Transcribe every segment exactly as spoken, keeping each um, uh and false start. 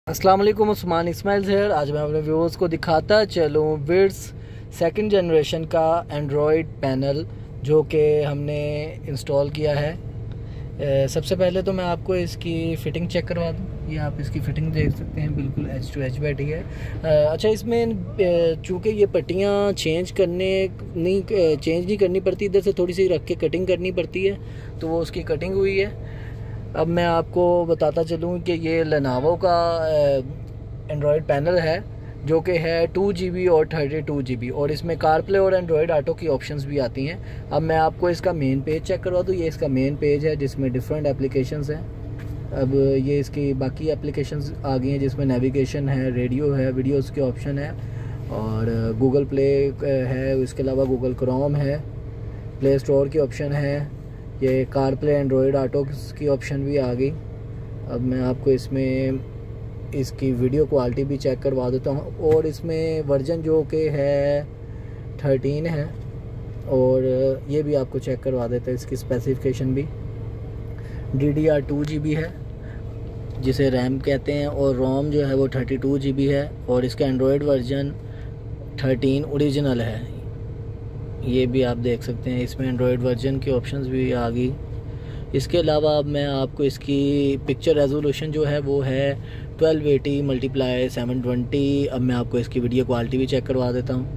अस्सलाम वालेकुम, उस्मान इस्माइल हेयर। आज मैं अपने व्यूअर्स को दिखाता चलूँ विड्स सेकंड जनरेशन का एंड्रॉयड पैनल जो कि हमने इंस्टॉल किया है। ए, सबसे पहले तो मैं आपको इसकी फ़िटिंग चेक करवा दूँ। ये आप इसकी फ़िटिंग देख सकते हैं, बिल्कुल एच टू एच बैठी है। आ, अच्छा, इसमें चूँकि ये पट्टियाँ चेंज करने नहीं चेंज नहीं करनी पड़ती, इधर से थोड़ी सी रख के कटिंग करनी पड़ती है, तो वो उसकी कटिंग हुई है। अब मैं आपको बताता चलूँ कि ये लेनोवो का एंड्रॉयड पैनल है जो कि है टू जी बी और थर्टी टू जी बी, और इसमें कारप्ले और एंड्रॉयड ऑटो की ऑप्शंस भी आती हैं। अब मैं आपको इसका मेन पेज चेक करवा दूँ। ये इसका मेन पेज है जिसमें डिफरेंट एप्लीकेशंस हैं। अब ये इसकी बाकी एप्लीकेशंस आ गई हैं जिसमें नेविगेशन है, रेडियो है, वीडियोस के ऑप्शन है, और गूगल प्ले है। इसके अलावा गूगल क्रोम है, प्ले स्टोर की ऑप्शन है, ये कार प्ले एंड्रॉयड ऑटो की ऑप्शन भी आ गई। अब मैं आपको इसमें इसकी वीडियो क्वालिटी भी चेक करवा देता हूँ, और इसमें वर्जन जो कि है थर्टीन है, और ये भी आपको चेक करवा देता है। इसकी स्पेसिफिकेशन भी D D R two G B है जिसे रैम कहते हैं, और रोम जो है वो थर्टी टू जी बी है, और इसका एंड्रॉयड वर्जन थर्टीन ओरिजिनल है। ये भी आप देख सकते हैं, इसमें एंड्रॉयड वर्जन की ऑप्शंस भी आ गई। इसके अलावा अब मैं आपको इसकी पिक्चर रेजोल्यूशन जो है वो है twelve eighty multiply seven twenty. अब मैं आपको इसकी वीडियो क्वालिटी भी चेक करवा देता हूँ।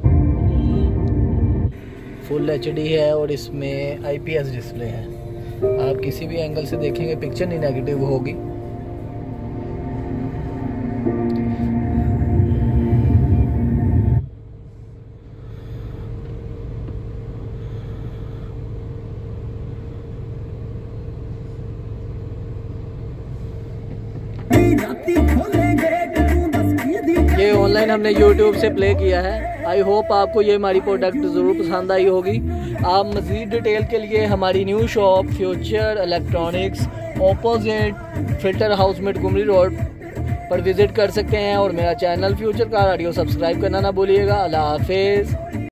फुल एच डी है और इसमें आई पी एस डिस्प्ले है। आप किसी भी एंगल से देखेंगे पिक्चर नहीं नेगेटिव होगी। ये ऑनलाइन हमने यूट्यूब से प्ले किया है। आई होप आपको ये हमारी प्रोडक्ट ज़रूर पसंद आई होगी। आप मज़ीद डिटेल के लिए हमारी new shop Future Electronics opposite filter house मिडकुमरी रोड पर विज़िट कर सकते हैं, और मेरा channel Future Car Audio subscribe करना ना भूलिएगा। अल्लाह हाफिज़।